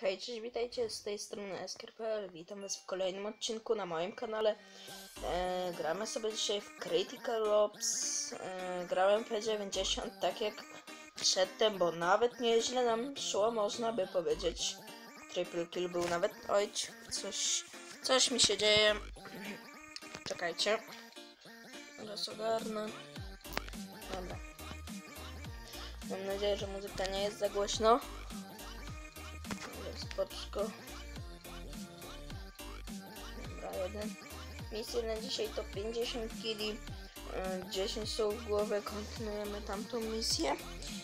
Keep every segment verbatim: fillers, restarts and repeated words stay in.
Hej, cześć, witajcie z tej strony Esker kropka p l. Witam was w kolejnym odcinku na moim kanale. E, gramy sobie dzisiaj w Critical Ops. E, grałem P dziewięćdziesiąt tak jak przedtem, bo nawet nieźle nam szło, można by powiedzieć. Triple kill był nawet. Oj, coś, coś mi się dzieje. Czekajcie. Teraz ogarnę. Dobra. Mam nadzieję, że muzyka nie jest za głośno. Spoczko. Dobra, jeden. Misja na dzisiaj to pięćdziesiąt killi, dziesięć słów w głowę, kontynuujemy tamtą misję.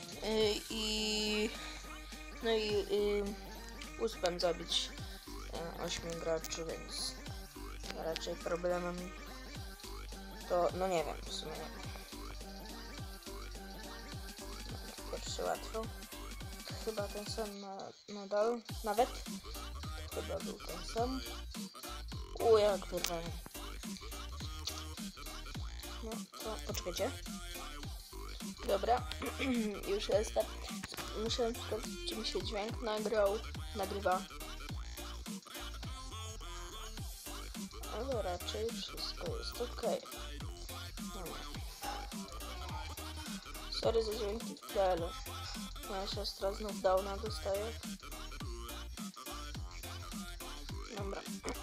I no i uspem zabić ośmiu graczy, więc raczej problemem to, no nie wiem, w sumie nie wiem. Pierwszy łatwo. Chyba ten sam na, nadal, nawet. Chyba był ten sam. U, jak wyrwałem. No, to poczekajcie. Dobra, już jestem. Muszę sprawdzić, czy mi się dźwięk nagrał, nagrywa. Ale raczej wszystko jest ok. Dobra. Sorry za dźwięki w tle. Moja siostra znów downa dostaje. Dobra.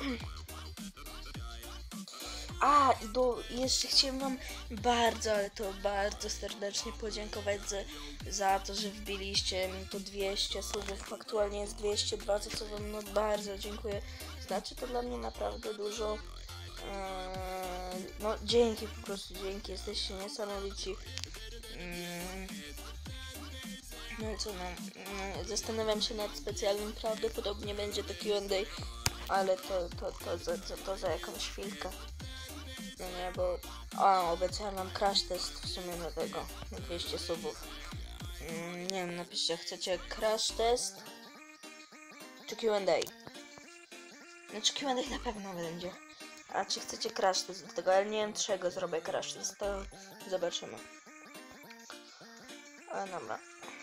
A, i do, jeszcze chciałem wam bardzo, ale to bardzo serdecznie podziękować za, za to, że wbiliście mi tu dwieście subów. Aktualnie jest dwieście dwa, za co wam no bardzo dziękuję. Znaczy to dla mnie naprawdę dużo. Eee, no dzięki, po prostu dzięki, jesteście niesamowici. Eee, No i co, no, no, zastanawiam się nad specjalnym, prawdopodobnie będzie to Q and A, ale to, to, to, to, to, to za jakąś chwilkę. No nie, bo o, obiecałem wam crash test w sumie na tego, na dwieście subów. Mm, nie wiem, napiszcie, chcecie crash test czy Q and A? Znaczy Q and A na pewno będzie. A czy chcecie crash test do tego, ale nie wiem czego zrobię crash test, to zobaczymy. Ale dobra.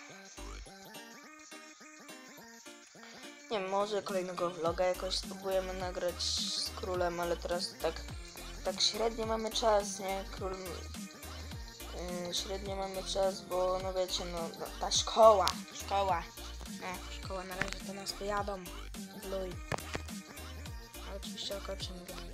Nie wiem, może kolejnego vloga jakoś spróbujemy nagrać z królem, ale teraz tak, tak średnio mamy czas, nie? Król... Yy, średnio mamy czas, bo no wiecie, no, no ta szkoła, szkoła, no szkoła na razie to nas pojadą, bluj. Ale oczywiście okoczymy go.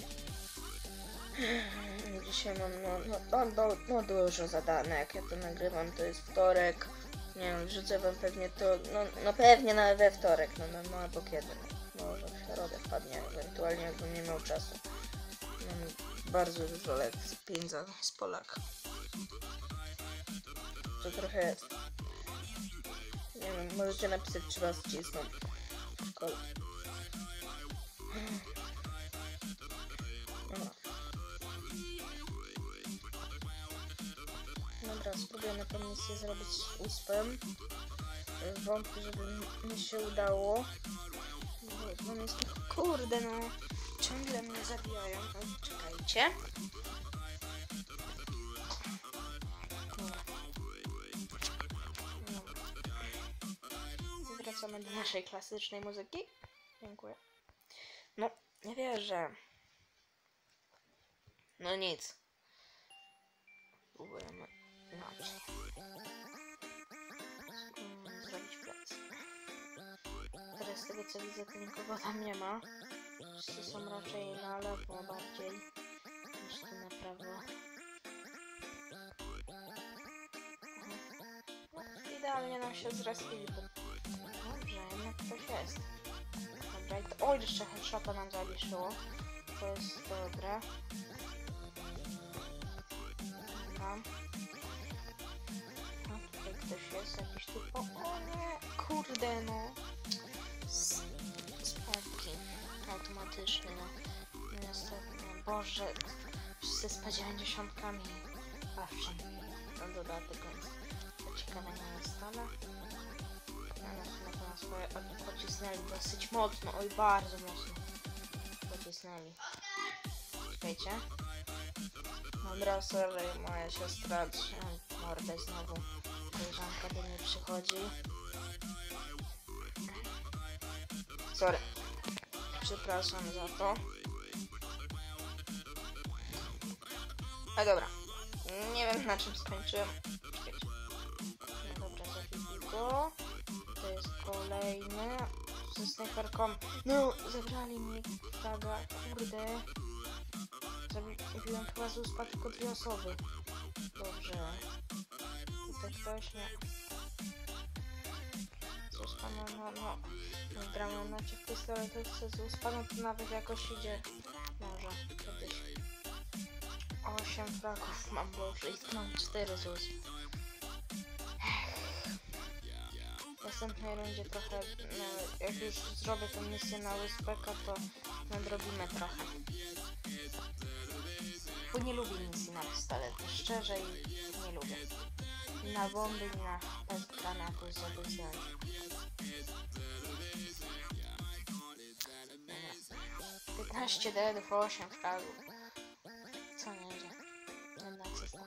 Dzisiaj mam, no, no, no, no dużo zadane, jak ja to nagrywam, to jest wtorek. Nie wiem, wrzucę wam pewnie to, no, no pewnie na we wtorek, no, no, no albo kiedy, no, może w środę wpadnie, ewentualnie jakbym nie miał czasu. Mam bardzo dużo lekcji, pięć za z Polaka. To trochę jest. Nie wiem, możecie napisać, czy was cisną w szkole. No. Dobra, spróbujemy tę misję zrobić z uspem. Wątpię, żeby mi się udało. Bo jest... Kurde, no. Ciągle mnie zabijają. No, czekajcie. No. Wracamy do naszej klasycznej muzyki. Dziękuję. No, nie wierzę. No nic. Próbujemy inaczej. Zrobić plecy. Teraz z tego co widzę, to nikogo tam nie ma. Wszyscy są raczej na lewo bardziej niż tu na prawo. No, idealnie nam się zrespili. Dobrze, jednak ktoś jest. Dobra, i to... Oj, jeszcze headshota nam zawieszyło. To jest dobre. Dobra. No, tutaj ktoś jest, jakiś tu... O, o nie! Kurde, no! Spadki automatyczne, no. Niestety, no. Boże, wszyscy z P dziewięćdziesiątkami bawczą. No dodatek, więc to ciekawe nie jest, ale... No, na to swoje oczy pocisnęli dosyć mocno, oj bardzo mocno. Pocisnęli. Czekajcie. Dobra, sorry, moja siostra trzyma mordę znowu. Koleżanka do mnie przychodzi. Sorry. Przepraszam za to. A dobra. Nie wiem na czym skończyłem. Czekajcie. No dobra, zabili go. To jest kolejny. Ze snajperką. No, zabrali mi fraga. Kurde. Zabiłem chyba z uspa tylko dwie osoby. Dobrze. Tutaj ktoś nie. Z uspa, no, no, no. W granatocie w pistoletówce z uspa, no to nawet jakoś idzie. Może kiedyś. osiem fragów mam, boże, i mam cztery z usp. W następnej rundzie trochę, no, jak już zrobię tę misję na U S P K, to nadrobimy trochę. Bo nie lubię misji na pistolety, szczerze i nie lubię. Ni na bomby, ni na bez granatu, żeby zdjąć. piętnaście deadów, osiem fragów. Co nie idzie? Jedna cysta.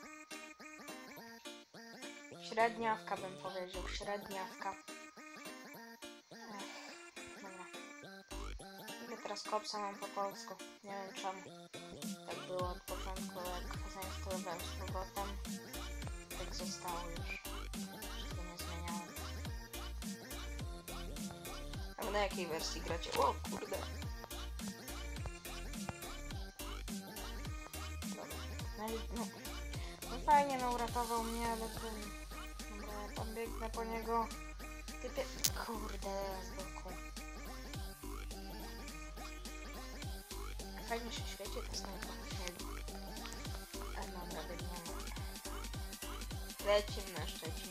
Średniawka bym powiedział, średniawka. Ech, dobra. Ile teraz kopsa mam po polsku? Nie wiem czemu. Tak było od początku, jak zainstalowałem z powrotem. Tak zostało już. Wszystko nie zmieniałem. A na jakiej wersji gracie? O kurde. No, no, no fajnie, no uratował mnie, ale to... Dobra, ja tam biegnę po niego. Typie... Kurde, z boku. Fajnie się świeci, to snajper w śniegu. A dobra, biegniemy. Lecimy na Szczecin.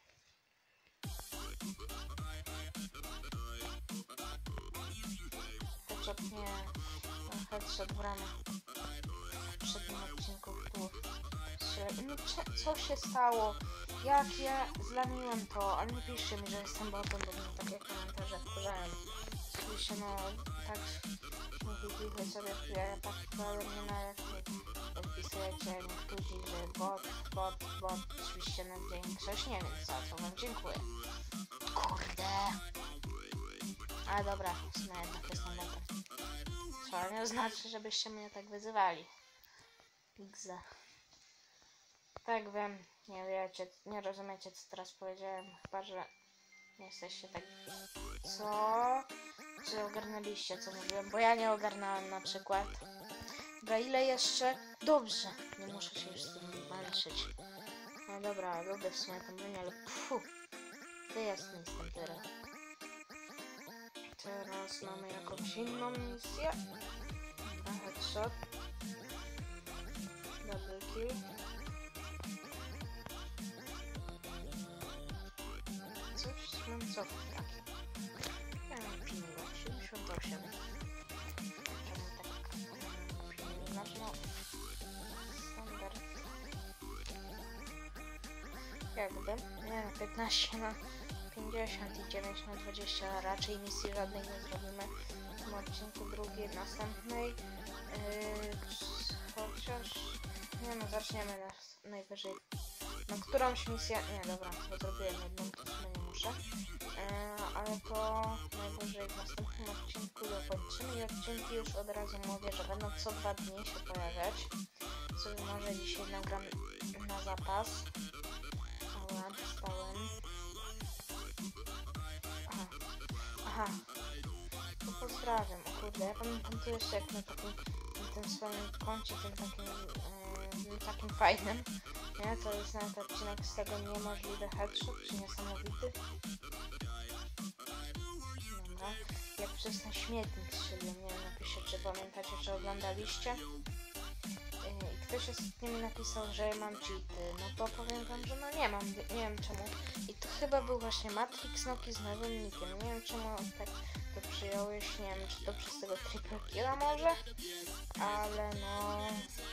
Headshot nie... No, headshot w ramę. W przednim odcinku tu. No, co się stało? Jak ja zlamiłem to, ale nie piszcie mi, że jestem botem, bo mnie takie komentarze wkurzają. Oczywiście no tak śmiechy sobie ja tak wkładam mnie na jak wpisujecie niektórzy, że bot, bot, bot, oczywiście na większość nie, więc za co wam dziękuję. Kurde. Ale dobra, w sumie jednak jestem botem. Co nie znaczy, żebyście mnie tak wyzywali. X. Tak wiem, nie wiecie, nie rozumiecie co teraz powiedziałem, chyba że nie jesteście tak... Co? Czy ogarnęliście co mówiłem? Bo ja nie ogarnąłem na przykład. Dobra, ile jeszcze? Dobrze, nie muszę się już z tym walczyć. No dobra, lubię w sumie tą bronię, ale pfu, to jest jestem teraz. Teraz mamy jakąś inną misję. Dobra, headshot. Double kill. Coś mam co takie. Ja mam pilnego, siedemdziesiąt osiem. Czemu tak pilny? Znaczy no... Standard. Jakby. Nie wiem, piętnaście na pięćdziesiąt i dziewięć na dwadzieścia. Raczej misji żadnej nie zrobimy. W tym odcinku drugiej, następnej. Yy, chociaż... Nie no, zaczniemy nas najwyżej. No którąś misję... Nie, dobra, to zrobiłem jedną, to w sumie nie muszę. Yy, ale to najwyżej w następnym odcinku dokończymy i odcinki już od razu mówię, że będą co dwa dni się pojawiać. Sobie może dzisiaj nagram na zapas. Dobra, dostałem. Aha. Aha. To pozdrawiam. O kurde, ja pamiętam to jeszcze jak na takim, na tym swoim koncie, tym takim, yy, takim fajnym. Nie, to jest nawet odcinek z tego niemożliwy headshot, czy niesamowity. Dobra. Jak przez ten śmietnik strzeliłem, nie wiem, napiszcie, czy pamiętacie, czy oglądaliście. Yy, I ktoś ostatnio mi napisał, że ja mam cheaty. No to powiem wam, że no nie mam, nie wiem czemu. I to chyba był właśnie Matrix Noki z nowym nickiem. Nie wiem czemu tak to przyjąłeś, nie wiem, czy to przez tego triple killa może, ale no...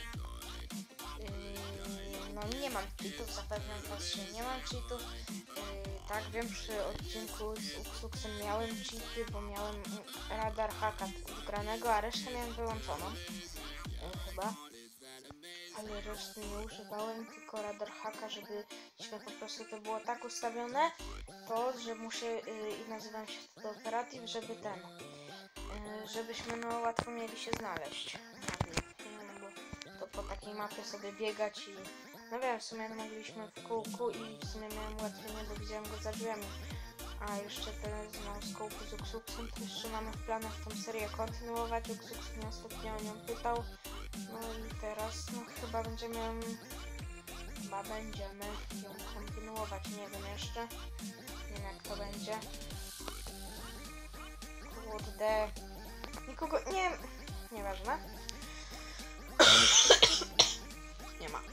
Yy, no nie mam cheatów, zapewniam was, że nie mam cheatów. Yy, tak, wiem, przy odcinku z Uxuxem miałem cheaty, bo miałem radar haka wgranego, a resztę miałem wyłączoną. Yy, chyba. ale reszty nie używałem, tylko radar haka, żebyśmy po prostu to było tak ustawione, to, że muszę yy, i nazywam się to operatyw, żeby ten, yy, żebyśmy no łatwo mieli się znaleźć. No, bo to po takiej mapie sobie biegać i no wiem, w sumie mogliśmy w kółku i w sumie miałem ułatwienie, bo widziałem go za drzwiami. A jeszcze teraz no, z kołku z Uxuxem to jeszcze mamy w planach tą serię kontynuować. Uxux mnie ostatnio o nią pytał. No i teraz no chyba będziemy chyba będziemy ją kontynuować, nie wiem jeszcze. Nie wiem jak to będzie. Kurde. Nikogo nie nieważne. Nie ma.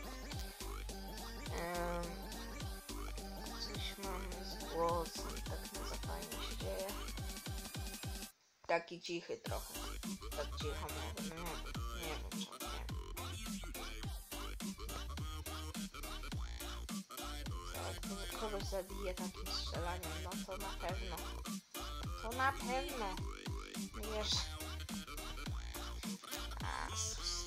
Um, coś mamy z głosem, tak nie za fajnie się dzieje. Taki cichy trochę. Tak cicho mówię, no nie, nie wiem czemu, nie wiem. Jak kogoś zabije takim strzelaniem, no to na pewno. To na pewno. Wiesz. Asus.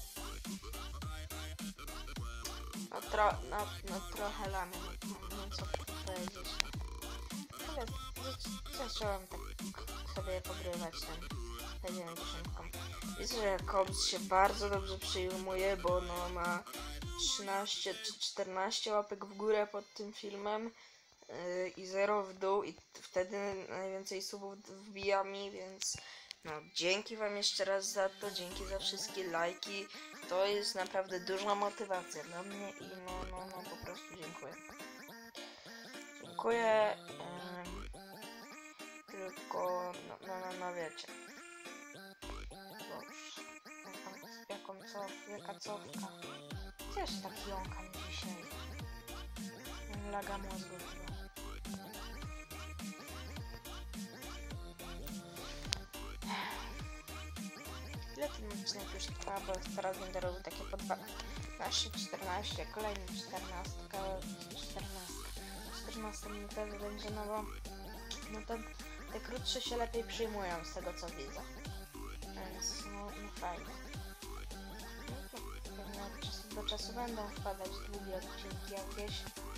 No, tro, no, no trochę lamy, no, no co powiedzieć. Ale zacząłem tak sobie pogrywać ten P dziewięćdziesiąt. Widzę, że Cobbs się bardzo dobrze przyjmuje, bo no ma trzynaście czy czternaście łapek w górę pod tym filmem yy, i zero w dół i wtedy najwięcej subów wbija mi, więc no dzięki wam jeszcze raz za to, dzięki za wszystkie lajki. To jest naprawdę duża motywacja dla mnie i no, no, no po prostu dziękuję. Dziękuję. Ym, tylko, no, no, no, no wiecie. Boże, jaką, jaką cof, jaka cofka. Też tak jąkam dzisiaj. Laga mózgu chyba. Ile ten odcinek już trwa, bo teraz będę robił takie po dwanaście, czternaście, kolejny czternaście, czternaście, czternaście minutowy będzie, no bo no to te krótsze się lepiej przyjmują z tego co widzę, więc no, no fajnie. No, pewnie od czasu do czasu będą wpadać długie odcinki jakieś.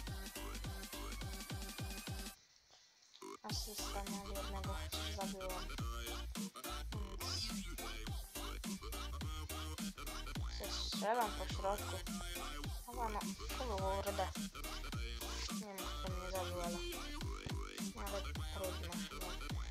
Asysta na jednego chociaż zabyłam. Strzelam po środku. Chyba no, kurde. Nie wiem, kto mnie zabił, ale... ale trudno chyba.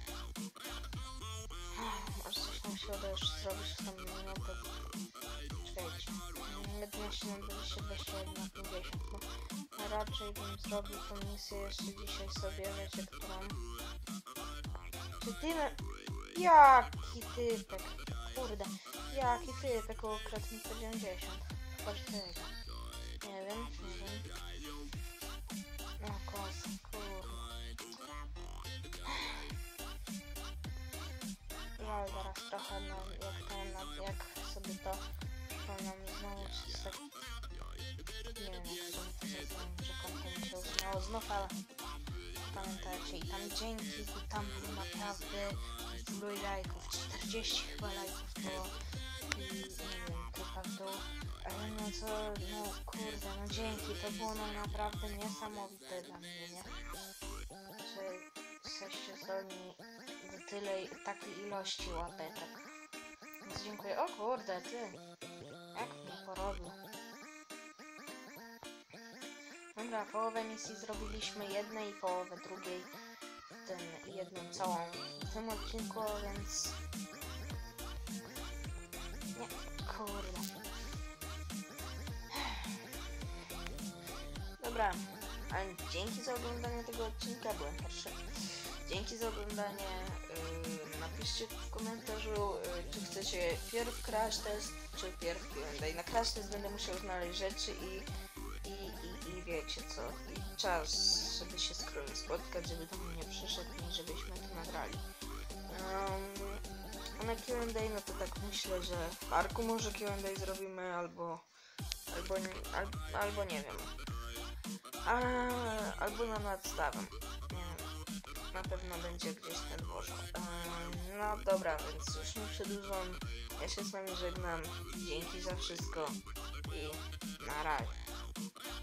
Może coś tam się uda już zrobić w tą minutę. Czekajcie. jedenaście na dwadzieścia, dwadzieścia jeden na pięćdziesiąt. No, raczej bym zrobił tą misję jeszcze dzisiaj sobie, wiecie, którą... Czy ty... Jaki typek. Kurde. Jaki typek ukradł mi P dziewięćdziesiąt. Każdego. Nie wiem, nie wiem. No kos, kurde. Żal teraz trochę, no jak ten, jak sobie to przypomniał mi znowu czy tak... Nie wiem jak sobie to zrobiłem, że konto mi się usunęło znów, ale pamiętajcie i tam dzięki, bo tam było naprawdę dużo lajków, czterdzieści chyba lajków było i nie wiem, tylko w dół, ale no to, no kurde, no dzięki, to było no naprawdę niesamowite dla mnie, nie? Że jesteście zdolni do tyle, takiej ilości łapeczek. Więc dziękuję. O kurde, ty, jak mnie porobił. Dobra, połowę misji zrobiliśmy jednej i połowę drugiej, ten jedną całą w tym odcinku, więc nie, kurde. Dobra, ale dzięki za oglądanie tego odcinka, byłem pierwszy. Dzięki za oglądanie, yy, napiszcie w komentarzu, yy, czy chcecie pierw crash test, czy pierw Q and A. Na crash test będę musiał znaleźć rzeczy i I, i, i wiecie co, i czas, żeby się z królem spotkać, żeby do mnie przyszedł i żebyśmy to nagrali. Um, a na Q and A, no to tak myślę, że w parku może Q and A zrobimy, albo, albo, al, albo nie wiem, a, albo na nadstawem, nie wiem, na pewno będzie gdzieś ten dworze. Um, no dobra, więc już nie przedłużam, ja się z wami żegnam, dzięki za wszystko. i na razie.